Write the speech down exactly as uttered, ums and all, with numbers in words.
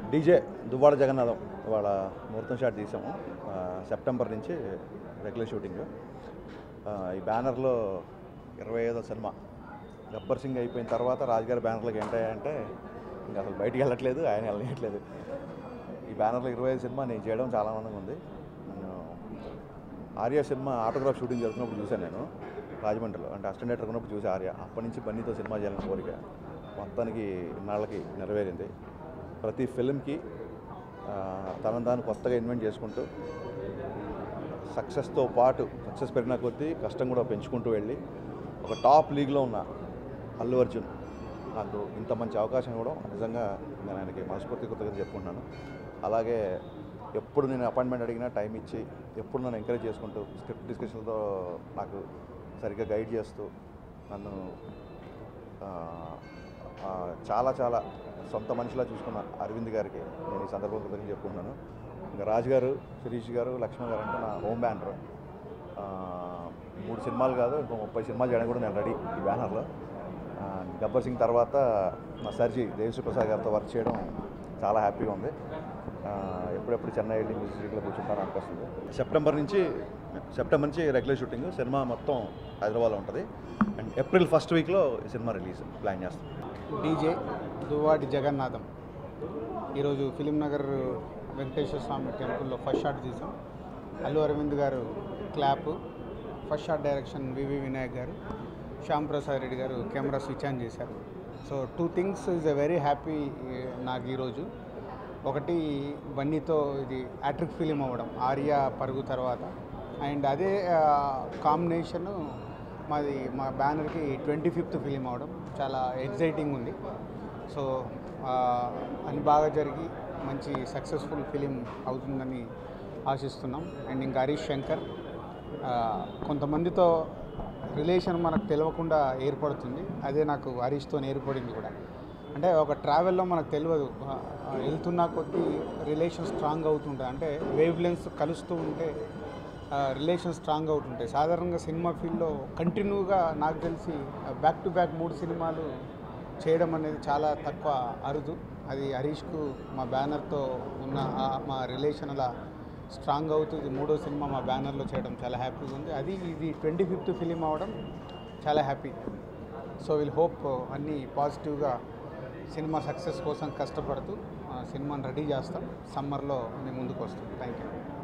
DJ Duvvada Jagannatham ఇవాళ ముహూర్తం shot తీసాము. సెప్టెంబర్ నుంచి రెగ్యులర్ షూటింగ్. ఈ బ్యానర్లో ఇరవై ఐదో సినిమా గబ్బర్ సింగ్ అయిపోయిన తర్వాత రాజుగారి బ్యానర్లోకి ఏంటంటే ఇంకా అసలు బయటికి వెళ్ళట్లేదు, ఆయన వెళ్ళట్లేదు. ఈ బ్యానర్లో ఇరవై ఐదు సినిమా నేను చేయడం చాలా ఆనందంగా ఉంది. నేను ఆర్య సినిమా ఆటోగ్రాఫ్ షూటింగ్ జరుగుతున్నప్పుడు చూశాను. నేను రాజమండ్రిలో అంటే అసిస్టెంట్ డైరెక్టర్ ఉన్నప్పుడు చూసి ఆర్య అప్పటి నుంచి బన్నీతో సినిమా చేయాలని కోరిక మొత్తానికి ఇన్నాళ్ళకి నెరవేరింది. ప్రతి ఫిల్మ్కి తనను తాను కొత్తగా ఇన్వెంట్ చేసుకుంటూ సక్సెస్తో పాటు సక్సెస్ పెరిగిన కొద్దీ కష్టం కూడా పెంచుకుంటూ వెళ్ళి ఒక టాప్ లీగ్లో ఉన్న అల్లు అర్జున్ నాకు ఇంత మంచి అవకాశం ఇవ్వడం నిజంగా నేను ఆయనకి మనస్ఫూర్తి కృతజ్ఞతలు చెప్పుకుంటున్నాను. అలాగే ఎప్పుడు నేను అపాయింట్మెంట్ అడిగినా టైం ఇచ్చి ఎప్పుడు నన్ను ఎంకరేజ్ చేసుకుంటూ స్క్రిప్ట్ డిస్కషన్తో నాకు సరిగ్గా గైడ్ చేస్తూ నన్ను చాలా చాలా సొంత మనిషిలా చూసుకున్న అరవింద్ గారికి నేను ఈ సందర్భంగా కృతజ్ఞతలు చెప్పుకుంటున్నాను. ఇంకా రాజు గారు, శిరీష్ గారు, లక్ష్మణ్ గారు అంటే నా హోమ్ బ్యానర్. మూడు సినిమాలు కాదు ఇంకో ముప్పై సినిమాలు చేయడానికి కూడా నేను రెడీ ఈ బ్యానర్లో. గబ్బర్ సింగ్ తర్వాత మా సర్జీ దేవిశ్రీ ప్రసాద్ గారితో వర్క్ చేయడం చాలా హ్యాపీగా ఉంది. ఎప్పుడెప్పుడు చెన్నై వెళ్ళి మ్యూజిక్లో కూర్చుంటాను అనిపిస్తుంది. సెప్టెంబర్ నుంచి సెప్టెంబర్ నుంచి రెగ్యులర్ షూటింగ్. సినిమా మొత్తం హైదరాబాద్లో ఉంటుంది. అండ్ ఏప్రిల్ ఫస్ట్ వీక్లో ఈ సినిమా రిలీజ్ ప్లాన్ చేస్తాం. డీజే దువ్వాడ జగన్నాథం ఈరోజు ఫిలిం నగర్ వెంకటేశ్వర స్వామి టెంపుల్లో ఫస్ట్ షాట్ తీసాం. అల్లు అరవింద్ గారు clap, first shot direction V V Vinayak గారు, శ్యామ్ ప్రసాద్ రెడ్డి గారు కెమెరా స్విచ్ ఆన్ చేశారు. So two things is a very happy నాకు ఈరోజు. ఒకటి బన్నీతో ఇది యాట్రిక్ ఫిలిం అవ్వడం ఆర్య పరుగు తర్వాత, అండ్ అదే కాంబినేషను మాది మా బ్యానర్కి ట్వంటీ ఫిఫ్త్ ఫిలిం అవ్వడం చాలా ఎగ్జైటింగ్ ఉంది. సో అని బాగా జరిగి మంచి సక్సెస్ఫుల్ ఫిలిం అవుతుందని ఆశిస్తున్నాం. అండ్ ఇంకా హరీష్ శంకర్ కొంతమందితో రిలేషన్ మనకు తెలియకుండా ఏర్పడుతుంది. అదే నాకు హరీష్తో ఏర్పడింది కూడా. అంటే ఒక ట్రావెల్లో మనకు తెలియదు, వెళ్తున్నా కొద్దీ రిలేషన్ స్ట్రాంగ్ అవుతుంటుంది. అంటే వేవ్ లెన్స్ కలుస్తూ ఉంటే రిలేషన్ స్ట్రాంగ్ అవుతుంటాయి. సాధారణంగా సినిమా ఫీల్డ్లో కంటిన్యూగా నాకు తెలిసి బ్యాక్ టు బ్యాక్ మూడు సినిమాలు చేయడం అనేది చాలా తక్కువ, అరుదు. అది హరీష్కు మా బ్యానర్తో ఉన్న మా రిలేషన్ అలా స్ట్రాంగ్ అవుతుంది. మూడో సినిమా మా బ్యానర్లో చేయడం చాలా హ్యాపీగా ఉంది. అది ఇది ట్వంటీ ఫిఫ్త్ ఫిలిం అవ్వడం చాలా హ్యాపీ. సో విల్ హోప్ అన్నీ పాజిటివ్గా సినిమా సక్సెస్ కోసం కష్టపడుతూ సినిమాని రెడీ చేస్తాం. సమ్మర్లో మేము ముందుకు వస్తాం. Thank you.